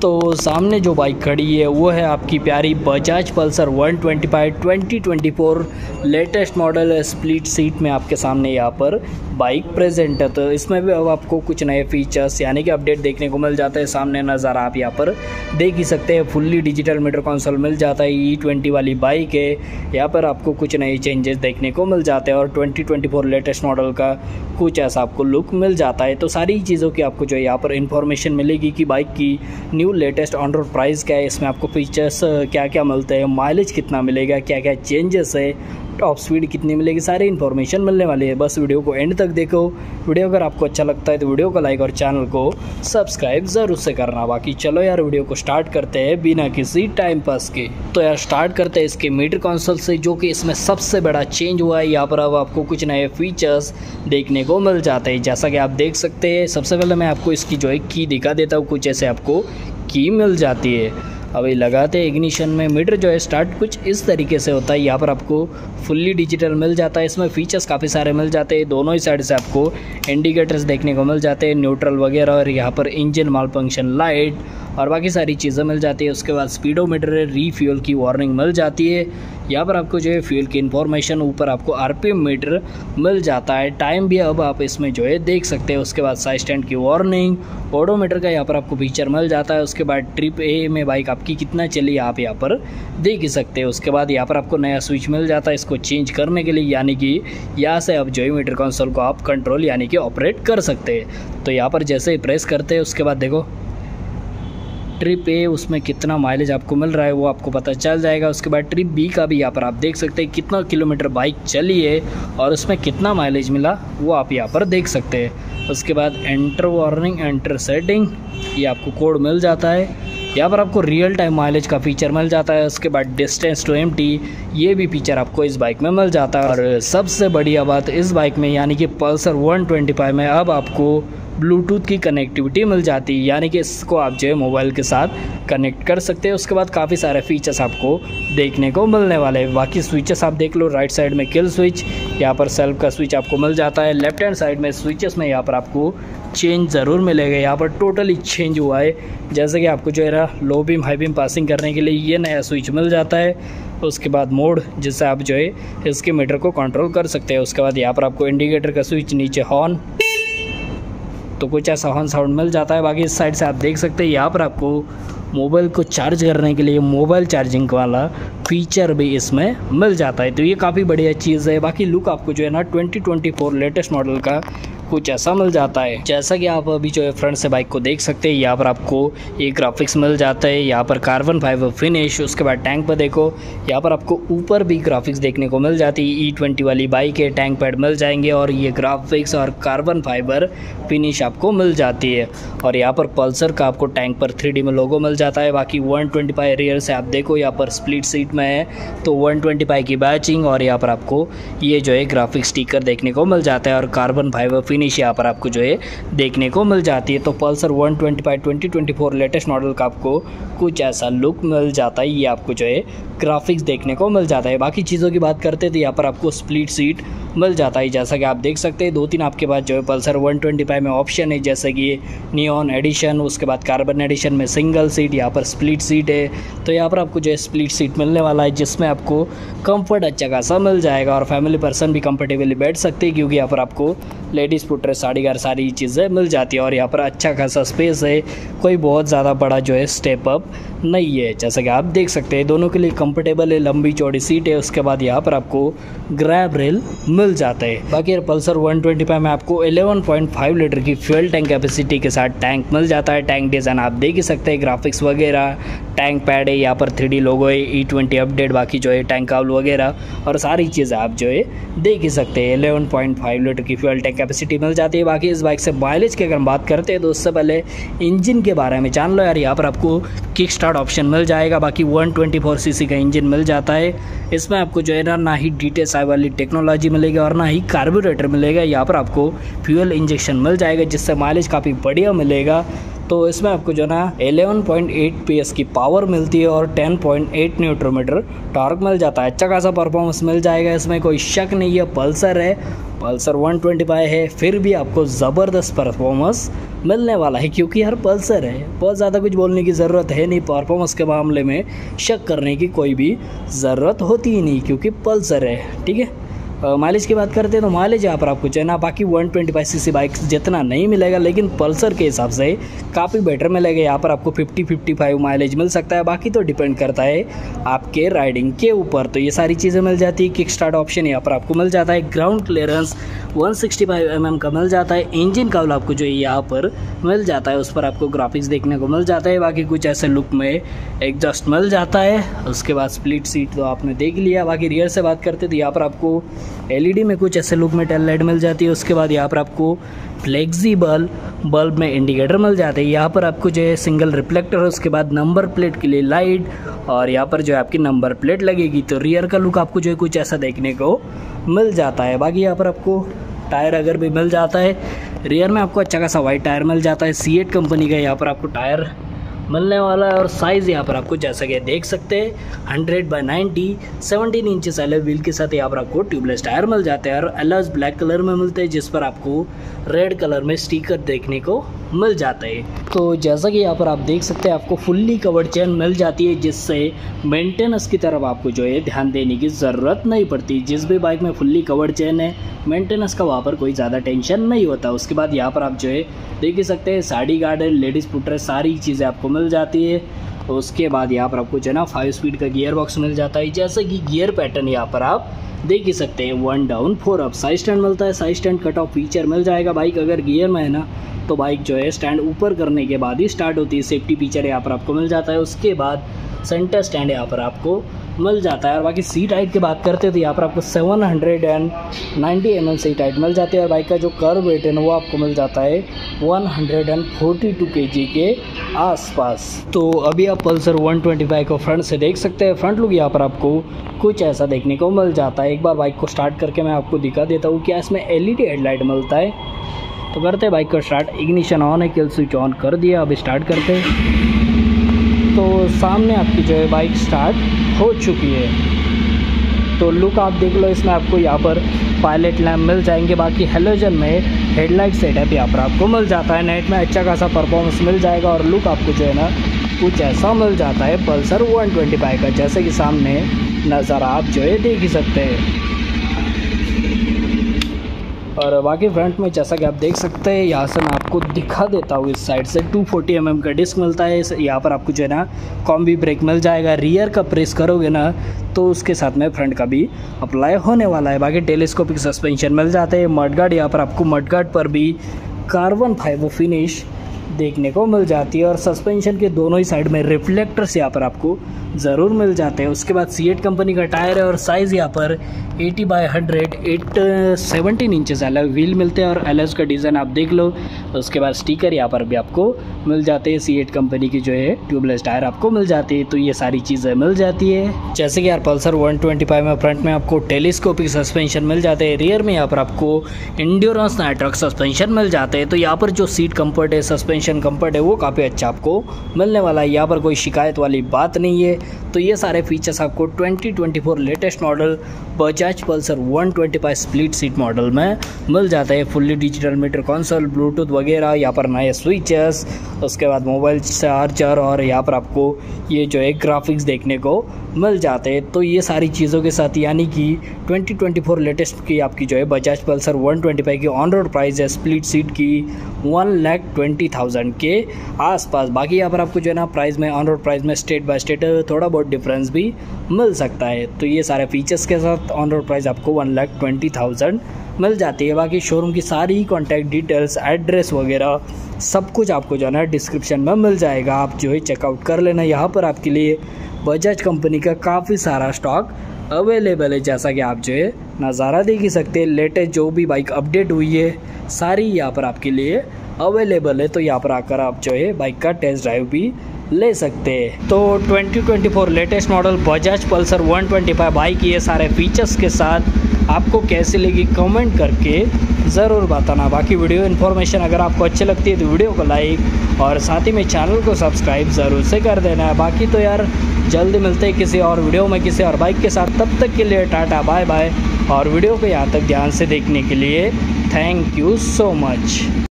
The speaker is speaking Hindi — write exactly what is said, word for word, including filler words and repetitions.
तो सामने जो बाइक खड़ी है वो है आपकी प्यारी Bajaj Pulsar one twenty five twenty twenty four latest model split seat में आपके सामने यहाँ पर बाइक प्रेजेंट है। तो इसमें भी अब आपको कुछ नए फीचर्स यानी कि अपडेट देखने को मिल जाता है। सामने नज़र आप यहाँ पर देख ही सकते हैं, फुल्ली डिजिटल मीटर कंसोल मिल जाता है। ई ट्वेंटी वाली बाइक है, यहाँ पर आपको कुछ नए चेंजेस देखने को मिल जाते हैं और twenty twenty four latest model का कुछ ऐसा आपको लुक मिल जाता है। तो सारी चीज़ों की आपको जो है यहाँ पर इन्फॉर्मेशन मिलेगी कि बाइक की new latest on road price क्या है, इसमें आपको फीचर्स क्या क्या मिलते हैं, माइलेज कितना मिलेगा, क्या क्या चेंजेस है, टॉप स्पीड कितनी मिलेगी, सारी इन्फॉर्मेशन मिलने वाली है। बस वीडियो को एंड तक देखो। वीडियो अगर आपको अच्छा लगता है तो वीडियो को लाइक और चैनल को सब्सक्राइब ज़रूर से करना। बाकी चलो यार वीडियो को स्टार्ट करते हैं बिना किसी टाइम पास के। तो यार स्टार्ट करते हैं इसके मीटर कंसोल से, जो कि इसमें सबसे बड़ा चेंज हुआ है। यहाँ पर अब आपको कुछ नए फीचर्स देखने को मिल जाते हैं, जैसा कि आप देख सकते हैं। सबसे पहले मैं आपको इसकी जो है की दिखा देता हूँ। कुछ ऐसे आपको की मिल जाती है। अभी लगाते हैं इग्निशन में, मीटर जो है स्टार्ट कुछ इस तरीके से होता है। यहाँ पर आपको फुल्ली डिजिटल मिल जाता है। इसमें फीचर्स काफ़ी सारे मिल जाते हैं। दोनों ही साइड से आपको इंडिकेटर्स देखने को मिल जाते हैं, न्यूट्रल वगैरह, और यहाँ पर इंजन माल फंक्शन लाइट और बाकी सारी चीज़ें मिल जाती है। उसके बाद स्पीडोमीटर, रीफ्यूल की वार्निंग मिल जाती है। यहाँ पर आपको जो है फ्यूल की इन्फॉर्मेशन, ऊपर आपको आरपीएम मीटर मिल जाता है। टाइम भी अब आप इसमें जो है देख सकते हैं। उसके बाद साइड स्टैंड की वार्निंग, ओडोमीटर का यहाँ पर आपको फीचर मिल जाता है। उसके बाद ट्रिप ए में बाइक आपकी कितना चली आप यहाँ पर देख ही सकते हैं। उसके बाद यहाँ पर आपको नया स्विच मिल जाता है इसको चेंज करने के लिए, यानी कि यहाँ से अब जो है मीटर कंसोल को आप कंट्रोल यानी कि ऑपरेट कर सकते हैं। तो यहाँ पर जैसे ही प्रेस करते हैं उसके बाद देखो ट्रिप ए उसमें कितना माइलेज आपको मिल रहा है वो आपको पता चल जाएगा। उसके बाद ट्रिप बी का भी यहाँ पर आप देख सकते हैं कितना किलोमीटर बाइक चली है और उसमें कितना माइलेज मिला वो आप यहाँ पर देख सकते हैं। उसके बाद एंटर वार्निंग, एंटर सेटिंग, ये आपको कोड मिल जाता है। यहाँ पर आपको रियल टाइम माइलेज का फीचर मिल जाता है। उसके बाद डिस्टेंस टू एम्प्टी, ये भी फीचर आपको इस बाइक में मिल जाता है। और सबसे बढ़िया बात इस बाइक में यानी कि पल्सर वन ट्वेंटी फाइव में अब आपको ब्लूटूथ की कनेक्टिविटी मिल जाती है, यानी कि इसको आप जो है मोबाइल के साथ कनेक्ट कर सकते हैं। उसके बाद काफ़ी सारे फीचर्स आपको देखने को मिलने वाले हैं। बाकी स्विचेस आप देख लो, राइट साइड में किल स्विच, यहाँ पर सेल्फ का स्विच आपको मिल जाता है। लेफ्ट हैंड साइड में स्विचेस में यहाँ पर आपको चेंज ज़रूर मिलेगा। यहाँ पर टोटली चेंज हुआ है, जैसे कि आपको जो है low beam high beam passing करने के लिए ये नया स्विच मिल जाता है। उसके बाद मोड, जिससे आप जो है इसके मीटर को कंट्रोल कर सकते हैं। उसके बाद यहाँ पर आपको इंडिकेटर का स्विच, नीचे हॉर्न, तो कुछ ऐसा हॉर्न साउंड मिल जाता है। बाकी इस साइड से आप देख सकते हैं यहाँ पर आपको मोबाइल को चार्ज करने के लिए मोबाइल चार्जिंग वाला फीचर भी इसमें मिल जाता है। तो ये काफ़ी बढ़िया चीज़ है। बाकी लुक आपको जो है ना twenty twenty four latest model का कुछ ऐसा मिल जाता है। जैसा कि आप अभी जो है फ्रंट से बाइक को देख सकते हैं, यहाँ पर आपको एक ग्राफिक्स मिल जाता है, यहाँ पर कार्बन फाइबर फिनिश। उसके बाद टैंक पर देखो, यहाँ पर आपको ऊपर भी ग्राफिक्स देखने को मिल जाती है। ई ट्वेंटी वाली बाइक है, टैंक पैड मिल जाएंगे और ये ग्राफिक्स और कार्बन फाइबर फिनिश आपको मिल जाती है। और यहाँ पर पल्सर का आपको टैंक पर थ्री डी में लोगो मिल जाता है। बाकी वन ट्वेंटी फाइव रियर से आप देखो, यहाँ पर स्प्लिट सीट में है तो वन ट्वेंटी फाइव की बैचिंग, और यहाँ पर आपको ये जो है ग्राफिक स्टिकर देखने को मिल जाता है और कार्बन फाइबर फिनिश यहाँ पर आपको जो है देखने को मिल जाती है। तो Pulsar one twenty five twenty twenty four latest model का आपको कुछ ऐसा लुक मिल जाता है। ये आपको जो है ग्राफिक्स देखने को मिल जाता है। बाकी चीज़ों की बात करते हैं तो यहाँ पर आपको स्प्लिट सीट मिल जाता है, जैसा कि आप देख सकते हैं। दो तीन आपके पास जो है पल्सर वन ट्वेंटी फाइव में ऑप्शन है, जैसे कि नियॉन एडिशन, उसके बाद कार्बन एडिशन में सिंगल सीट, यहाँ पर स्प्लिट सीट है। तो यहाँ पर आपको जो है स्प्लिट सीट मिलने वाला है, जिसमें आपको कंफर्ट अच्छा खासा मिल जाएगा और फैमिली पर्सन भी कंफर्टेबली बैठ सकते हैं, क्योंकि यहाँ पर आपको लेडीज़ फुटरेस्ट, साड़ी गार सारी चीज़ें मिल जाती है। और यहाँ पर अच्छा खासा स्पेस है, कोई बहुत ज़्यादा बड़ा जो है स्टेप अप नहीं है, जैसा कि आप देख सकते हैं। दोनों के लिए कंफर्टेबल है, लंबी चौड़ी सीट है। उसके बाद यहाँ पर आपको ग्रैब रेल मिल जाता है। बाकी पल्सर वन ट्वेंटी फाइव में आपको इलेवन पॉइंट फाइव लीटर की फ्यूल टैंक कैपेसिटी के साथ टैंक मिल जाता है। टैंक डिज़ाइन आप देख ही सकते हैं, ग्राफिक्स वगैरह, टैंक पैड है, यहाँ पर थ्री डी लोगो है, ई ट्वेंटी अपडेट, बाकी जो है टैंक काउल वगैरह और सारी चीज़ें आप जो है देख ही सकते हैं। इलेवन पॉइंट फाइव लीटर की फ्यूल टैंक कैपेसिटी मिल जाती है। बाकी इस बाइक से माइलेज की अगर हम बात करते हैं तो उससे पहले इंजन के बारे में जान लो यार। यहाँ पर आपको किक स्टार्ट ऑप्शन मिल जाएगा। बाकी वन ट्वेंटी फोर सीसी का इंजन मिल जाता है। इसमें आपको जो है ना ना ही डी टी एस आई वाली टेक्नोलॉजी मिलेगी और ना ही कार्बोरेटर मिलेगा। यहाँ पर आपको फ्यूल इंजेक्शन मिल जाएगा, जिससे माइलेज काफ़ी बढ़िया मिलेगा। तो इसमें आपको जो है ना इलेवन पॉइंट एट पीएस की पावर मिलती है और ten point eight newton metre torque मिल जाता है। अच्छा खासा परफॉर्मेंस मिल जाएगा, इसमें कोई शक नहीं है। पल्सर है, पल्सर वन ट्वेंटी फाइव है, फिर भी आपको ज़बरदस्त परफॉर्मेंस मिलने वाला है क्योंकि यार पल्सर है। बहुत ज़्यादा कुछ बोलने की ज़रूरत है नहीं, परफॉर्मेंस के मामले में शक करने की कोई भी ज़रूरत होती ही नहीं क्योंकि पल्सर है। ठीक है, माइलेज की बात करते हैं तो माइलेज यहाँ पर आपको जो है ना बाकी one twenty five CC bike जितना नहीं मिलेगा, लेकिन पल्सर के हिसाब से काफ़ी बेटर मिलेगा। यहाँ पर आपको फिफ्टी फिफ्टी फाइव माइलेज मिल सकता है, बाकी तो डिपेंड करता है आपके राइडिंग के ऊपर। तो ये सारी चीज़ें मिल जाती है। किक स्टार्ट ऑप्शन यहाँ पर आपको मिल जाता है। Ground clearance one sixty five M M का मिल जाता है। इंजन काउल आपको जो है यहाँ पर मिल जाता है, उस पर आपको ग्राफिक्स देखने को मिल जाता है। बाकी कुछ ऐसे लुक में एग्जॉस्ट मिल जाता है। उसके बाद स्प्लिट सीट तो आपने देख लिया। बाकी रियर से बात करते तो यहाँ पर आपको एलईडी में कुछ ऐसे लुक में टेल लाइट मिल जाती है। उसके बाद यहाँ पर आपको फ्लेक्सिबल बल्ब में इंडिकेटर मिल जाते हैं। यहाँ पर आपको जो है सिंगल रिफ्लेक्टर है। उसके बाद नंबर प्लेट के लिए लाइट और यहाँ पर जो है आपकी नंबर प्लेट लगेगी। तो रियर का लुक आपको जो है कुछ ऐसा देखने को मिल जाता है। बाकी यहाँ पर आपको टायर अगर भी मिल जाता है, रियर में आपको अच्छा खासा वाइट टायर मिल जाता है। सी एट कंपनी का यहाँ पर आपको टायर मिलने वाला है और साइज़ यहाँ पर आपको जैसा कि देख सकते हैं hundred by ninety seventeen inches alloy wheel के साथ यहाँ पर आपको ट्यूबलेस टायर मिल जाते हैं और एलॉयज ब्लैक कलर में मिलते हैं, जिस पर आपको रेड कलर में स्टिकर देखने को मिल जाता है। तो जैसा कि यहाँ पर आप देख सकते हैं आपको फुल्ली कवर्ड चेन मिल जाती है, जिससे मेंटेनेंस की तरफ आपको जो है ध्यान देने की ज़रूरत नहीं पड़ती। जिस भी बाइक में फुल्ली कवर्ड चेन है, मेंटेनेंस का वहाँ पर कोई ज़्यादा टेंशन नहीं होता। उसके बाद यहाँ पर आप जो है देख ही सकते हैं साइड गार्ड है, लेडीज़ पुटर, सारी चीज़ें आपको मिल जाती है। तो उसके बाद यहाँ पर आपको जो है ना फाइव स्पीड का गियर बॉक्स मिल जाता है। जैसे कि गियर पैटर्न यहाँ पर आप देख ही सकते हैं, one down four up. Side stand मिलता है, side stand cut off feature मिल जाएगा। बाइक अगर गियर में है ना तो बाइक जो है स्टैंड ऊपर करने के बाद ही स्टार्ट होती है। सेफ्टी फीचर यहाँ पर आपको मिल जाता है। उसके बाद सेंटर स्टैंड यहाँ पर आपको मिल जाता है। और बाकी सीट हाइट की बात करते हैं तो यहाँ पर आपको seven hundred ninety M M seat height मिल जाती है और बाइक का जो कर्व वेट है वो आपको मिल जाता है वन फोर्टी टू केजी के आसपास। तो अभी आप पल्सर वन ट्वेंटी फाइव को फ्रंट से देख सकते हैं। फ्रंट लुक यहाँ पर आपको कुछ ऐसा देखने को मिल जाता है। एक बार बाइक को स्टार्ट करके मैं आपको दिखा देता हूँ क्या इसमें एलईडी हेडलाइट मिलता है। तो करते हैं बाइक को स्टार्ट। इग्निशन ऑन है, किल स्विच ऑन कर दिया। अब स्टार्ट करते हैं तो सामने आपकी जो है बाइक स्टार्ट हो चुकी है। तो लुक आप देख लो, इसमें आपको यहाँ पर पायलट लैम्प मिल जाएंगे। बाकी हेलोजन में हेडलाइट सेटअप यहाँ पर आपको मिल जाता है। नेट में अच्छा खासा परफॉर्मेंस मिल जाएगा और लुक आपको जो है ना कुछ ऐसा मिल जाता है पल्सर वन ट्वेंटी फाइव का, जैसे कि सामने नज़ारा आप जो है देख ही सकते हैं। और बाकी फ्रंट में जैसा कि आप देख सकते हैं, यहाँ से मैं आपको दिखा देता हूँ। इस साइड से टू फोर्टी एम एम का डिस्क मिलता है। यहाँ पर आपको जो है ना कॉम्बी ब्रेक मिल जाएगा। रियर का प्रेस करोगे ना तो उसके साथ में फ्रंट का भी अप्लाई होने वाला है। बाकी टेलीस्कोपिक सस्पेंशन मिल जाते हैं। मडगार्ड यहाँ पर आपको मडगार्ड पर भी कार्बन फाइबर फिनिश देखने को मिल जाती है और सस्पेंशन के दोनों ही साइड में रिफ्लेक्टर्स यहाँ पर आपको ज़रूर मिल जाते हैं। उसके बाद सी एट कंपनी का टायर है और साइज़ यहाँ पर eighty by hundred eight seventeen inches alloy wheel मिलते हैं और एलॉयज का डिज़ाइन आप देख लो। उसके बाद स्टिकर यहाँ पर भी आपको मिल जाते हैं। सी एट कंपनी की जो है ट्यूबलेस टायर आपको मिल जाती है। तो ये सारी चीज़ें मिल जाती है। जैसे कि यार पल्सर वन ट्वेंटी फाइव में फ्रंट में आपको टेलीस्कोपिक सस्पेंशन मिल जाते हैं। रियर में यहाँ पर आपको इंड्योरेंस नाइट्रॉक सस्पेंशन मिल जाते हैं। तो यहाँ पर जो सीट कंफर्ट है, सस्पेंशन कंफर्ट है, वो काफ़ी अच्छा आपको मिलने वाला है। यहाँ पर कोई शिकायत वाली बात नहीं है। तो ये सारे फीचर्स आपको twenty twenty four latest model Bajaj Pulsar one twenty five split seat model में मिल जाता है। Fully digital meter console, Bluetooth वगैरह, यहाँ पर नए स्विचेस, उसके बाद मोबाइल चार्जर और यहाँ पर आपको ये जो है ग्राफिक्स देखने को मिल जाते हैं। तो ये सारी चीज़ों के साथ यानी कि ट्वेंटी ट्वेंटी फोर लेटेस्ट की आपकी जो है Bajaj Pulsar one twenty five की ऑन रोड प्राइस है स्प्लिट सीट की वन लाख ट्वेंटी थाउजेंड के आसपास। बाकी यहाँ पर आपको जो है ना प्राइस में ऑन रोड प्राइस में स्टेट बाय स्टेट थोड़ा बहुत डिफरेंस भी मिल सकता है। तो ये सारे फीचर्स के साथ ऑन रोड प्राइस आपको वन लाख ट्वेंटी थाउजेंड मिल जाती है। बाकी शोरूम की सारी कॉन्टैक्ट डिटेल्स, एड्रेस वगैरह सब कुछ आपको जो है ना डिस्क्रिप्शन में मिल जाएगा। आप जो है चेकआउट कर लेना। यहाँ पर आपके लिए बजाज कंपनी का काफ़ी सारा स्टॉक अवेलेबल है। जैसा कि आप जो है नज़ारा देख ही सकते हैं, लेटेस्ट जो भी बाइक अपडेट हुई है सारी यहाँ पर आपके लिए अवेलेबल है। तो यहाँ पर आकर आप जो है बाइक का टेस्ट ड्राइव भी ले सकते हैं। तो twenty twenty four latest model Bajaj Pulsar one twenty five bike ये सारे फीचर्स के साथ आपको कैसी लगी कमेंट करके ज़रूर बताना। बाकी वीडियो इन्फॉर्मेशन अगर आपको अच्छी लगती है तो वीडियो को लाइक और साथ ही में चैनल को सब्सक्राइब ज़रूर से कर देना है। बाकी तो यार जल्दी मिलते हैं किसी और वीडियो में किसी और बाइक के साथ, तब तक के लिए टाटा बाय बाय। और वीडियो को यहाँ तक ध्यान से देखने के लिए थैंक यू सो मच।